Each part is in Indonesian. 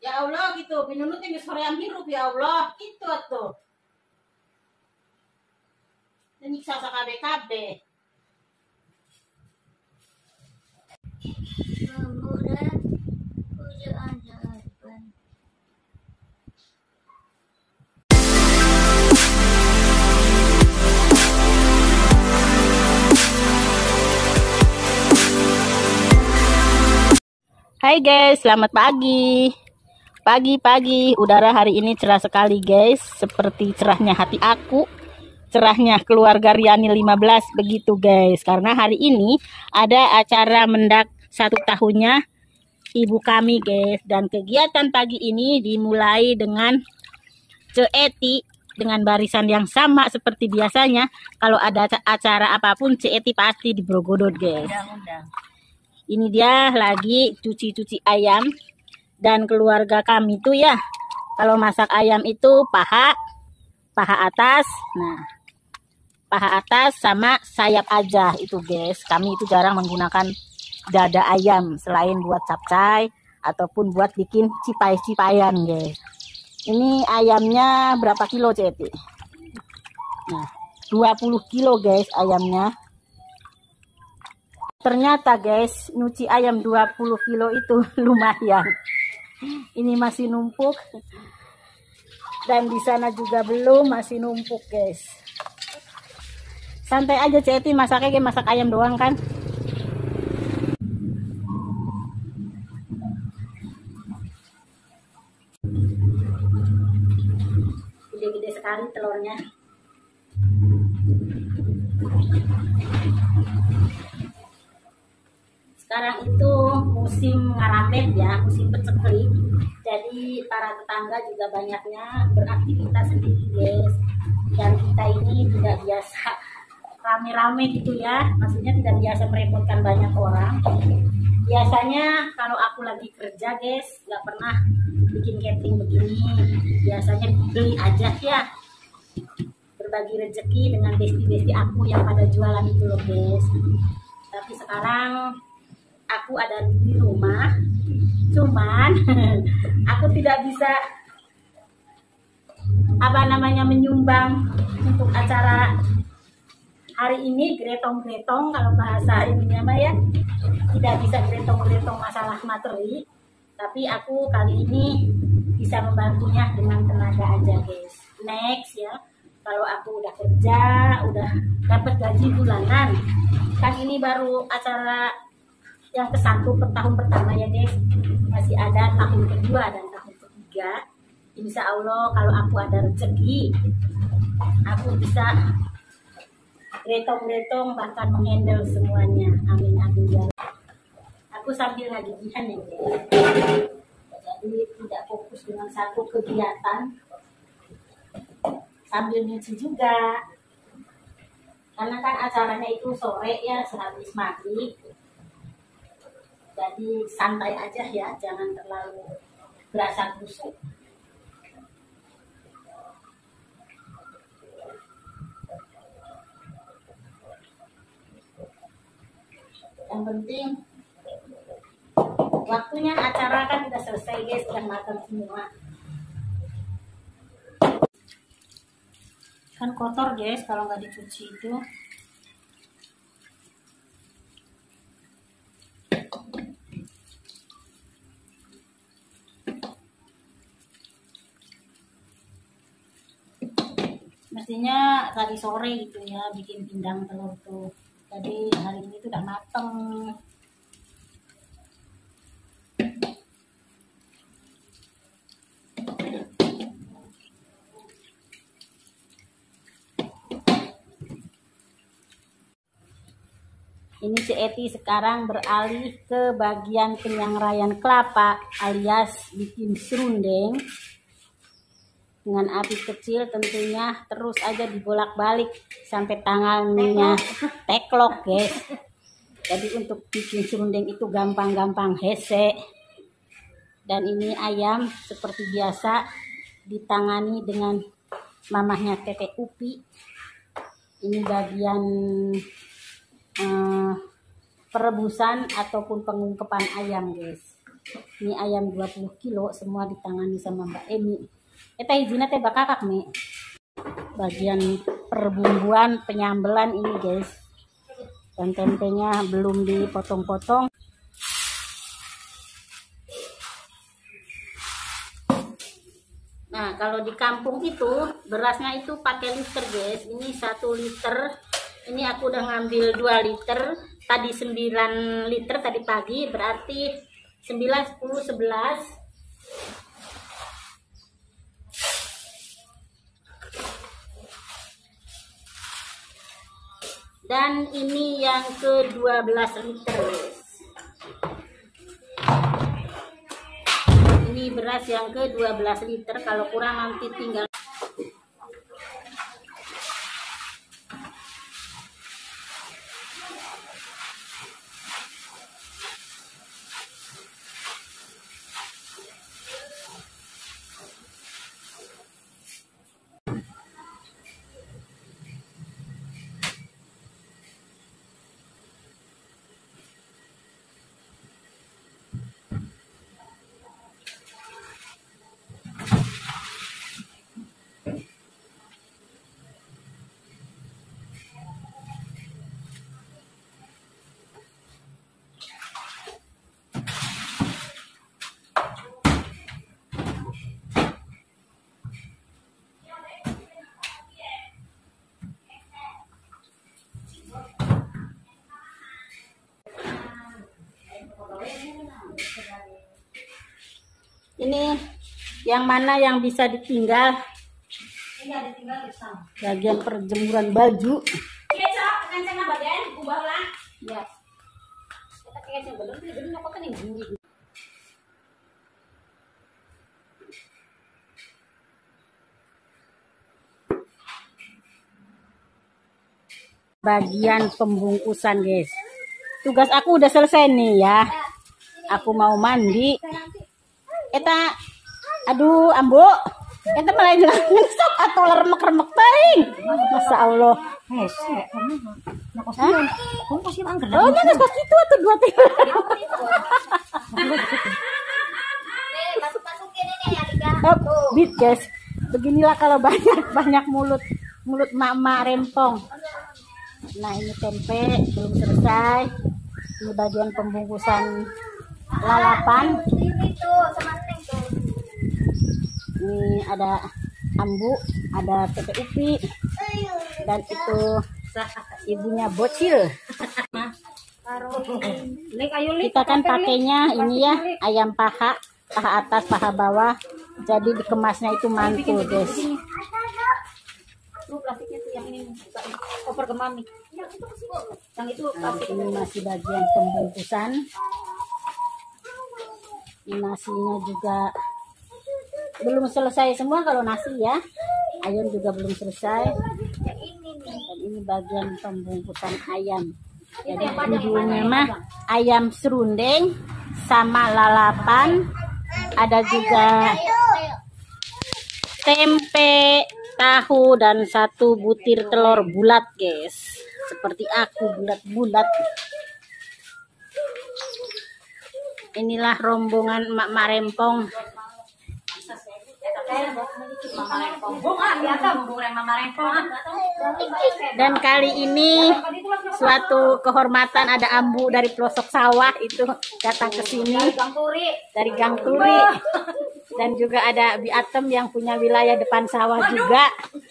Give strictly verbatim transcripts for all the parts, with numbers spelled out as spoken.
Ya Allah gitu, pinunutnya geus hoream hirup ya Allah, gitu atuh. Nyiksa sakabe-kabe. Hai guys, selamat pagi. Pagi-pagi, udara hari ini cerah sekali guys. Seperti cerahnya hati aku, cerahnya keluarga Riani lima belas begitu guys. Karena hari ini ada acara mendak satu tahunnya ibu kami guys. Dan kegiatan pagi ini dimulai dengan Ce Eti dengan barisan yang sama seperti biasanya. Kalau ada acara apapun Ce Eti pasti dibrogodot guys. Undang-undang. Ini dia lagi cuci-cuci ayam. Dan keluarga kami tuh ya, kalau masak ayam itu paha, paha atas. Nah, paha atas sama sayap aja itu guys. Kami itu jarang menggunakan dada ayam selain buat capcay ataupun buat bikin cipai-cipayan guys. Ini ayamnya berapa kilo Ceti? Nah, dua puluh kilo guys ayamnya. Ternyata guys, nyuci ayam dua puluh kilo itu lumayan. Ini masih numpuk. Dan di sana juga belum, masih numpuk guys. Santai aja Ceti, masaknya kayak masak ayam doang kan. Gede-gede sekali telurnya. Sekarang itu musim ngarabet ya, musim peceklik. Jadi para tetangga juga banyaknya beraktivitas sendiri guys. Dan kita ini tidak biasa rame-rame gitu ya. Maksudnya tidak biasa merepotkan banyak orang. Biasanya kalau aku lagi kerja guys, nggak pernah bikin catering begini. Biasanya beli aja ya. Berbagi rezeki dengan besti-besti aku yang pada jualan itu loh guys. Tapi sekarang aku ada di rumah, cuman aku tidak bisa apa namanya menyumbang untuk acara hari ini gretong-gretong kalau bahasa ininya mah ya, tidak bisa gretong-gretong masalah materi, tapi aku kali ini bisa membantunya dengan tenaga aja guys. Next ya, kalau aku udah kerja, udah dapat gaji bulanan, kan ini baru acara yang ke satu per tahun pertama ya guys, masih ada tahun kedua dan tahun ketiga. Insya Allah kalau aku ada rezeki, aku bisa gretong-gretong bahkan menghandle semuanya. Amin amin ya. Aku sambil ngajian ya guys, jadi tidak fokus dengan satu kegiatan, sambil nyuci juga. Karena kan acaranya itu sore ya, sehabis maghrib. Jadi santai aja ya, jangan terlalu berasa busuk. Yang penting waktunya acara kan udah selesai guys, udah matang semua. Kan kotor guys kalau nggak dicuci itu. Mestinya tadi sore gitu ya bikin pindang telur tuh. Jadi hari ini tuh udah mateng. Ini Ce Eti sekarang beralih ke bagian penyangraian kelapa alias bikin serundeng. Dengan api kecil tentunya, terus aja dibolak-balik sampai tangannya teklok guys. Jadi untuk bikin serundeng itu gampang-gampang hese. Dan ini ayam seperti biasa ditangani dengan mamahnya Teteh Upi. Ini bagian eh, perebusan ataupun pengungkepan ayam guys. Ini ayam dua puluh kilo semua ditangani sama Mbak Emi. Eta hijina teh bakakak nih. Bagian perbumbuan penyambelan ini guys. Dan tempenya belum dipotong-potong. Nah, kalau di kampung itu berasnya itu pakai liter guys. Ini satu liter. Ini aku udah ngambil dua liter. Tadi sembilan liter tadi pagi, berarti sembilan, sepuluh, sebelas. Dan ini yang ke dua belas liter guys. Ini beras yang ke dua belas liter, kalau kurang nanti tinggal. Ini yang mana yang bisa ditinggal? Ini ada tinggal bagian perjemuran baju. Iya, Cok, kenceng bagian ubah lah. Ya. Kita kenceng belum, belum apa kan yang gini. Bagian pembungkusan, guys. Tugas aku udah selesai nih ya. Aku mau mandi. Eta, aduh, ambo, eta malah ngesap atau remek-remek teuing. Masya Allah. Hese, kamu kamu pasti angker. Oh, nggak pas itu atau dua tiga. Oh, bit guys. Beginilah kalau banyak banyak mulut mulut mak-mak rempong. Nah, ini tempe belum selesai. Ini bagian pembungkusan lalapan. Ini ada ambu, ada Tete Upi, dan itu ibunya Bocil. Kita kan pakainya ini ya, ayam paha, paha atas, paha bawah. Jadi dikemasnya itu mantul, guys. Ini masih bagian pembungkusan. Ini nasinya juga belum selesai semua kalau nasi ya. Ayam juga belum selesai. Dan ini bagian pembungkusan ayam. Jadi judulnya mah ayam serundeng sama lalapan. Ada juga tempe, tahu, dan satu butir telur bulat, guys. Seperti aku, bulat-bulat. Inilah rombongan emak-emak rempong. Dan kali ini suatu kehormatan, ada ambu dari pelosok sawah itu datang ke sini dari Gang Turi, dan juga ada Bi Atem yang punya wilayah depan sawah juga.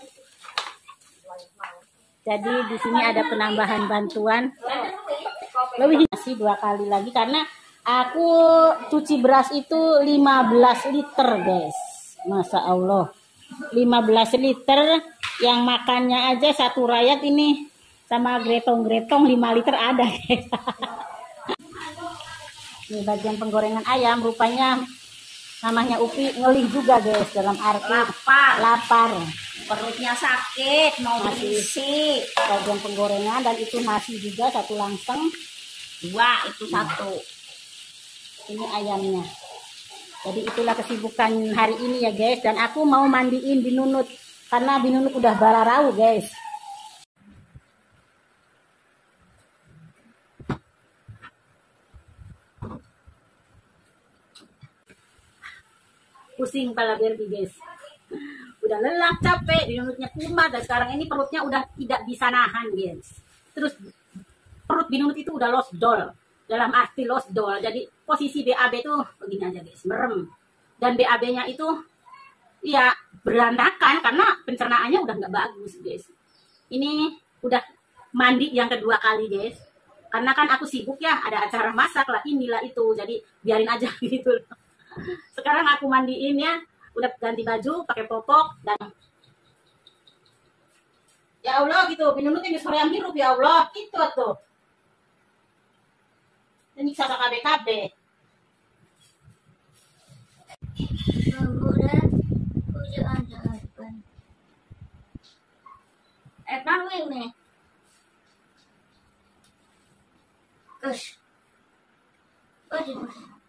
Jadi di sini ada penambahan bantuan lebih nasi dua kali lagi karena aku cuci beras itu lima belas liter, guys. Masya Allah, lima belas liter, yang makannya aja satu rakyat ini sama gretong-gretong lima liter ada, guys. Ini bagian penggorengan ayam, rupanya namanya Upi ngelih juga, guys, dalam arti lapar, lapar. Perutnya sakit, mau berisi. Bagian penggorengan, dan itu nasi juga satu langseng, dua itu satu. Ini ayamnya. Jadi itulah kesibukan hari ini ya, guys. Dan aku mau mandiin Binunut karena Binunut udah bararau, guys. pusing kepala Barbie guys. Udah lelah, capek, binunutnya kumat, dan sekarang ini perutnya udah tidak bisa nahan guys. Terus perut binunut itu udah lost doll, dalam arti lost doll. Jadi posisi B A B tuh begini aja guys, merem. Dan B A B-nya itu ya berantakan karena pencernaannya udah nggak bagus guys. Ini udah mandi yang kedua kali guys. Karena kan aku sibuk ya, ada acara masak lah, inilah itu. Jadi biarin aja gitu. Sekarang aku mandiin ya, udah ganti baju, pakai popok, dan ya Allah gitu, binunutnya sore yang hirup ya Allah, itu tuh. Ini bisa K B K B. Eh, bang nih. Terus. Oh,